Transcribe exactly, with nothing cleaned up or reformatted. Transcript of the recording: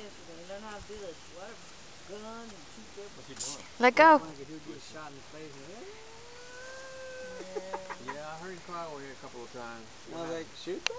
yesterday. Learn how to do this. What a gun and shoot their. What's he doing? Let go. Like he'll get shot in the face. And, Yeah, I heard him cry over here a couple of times. well, they shoot them?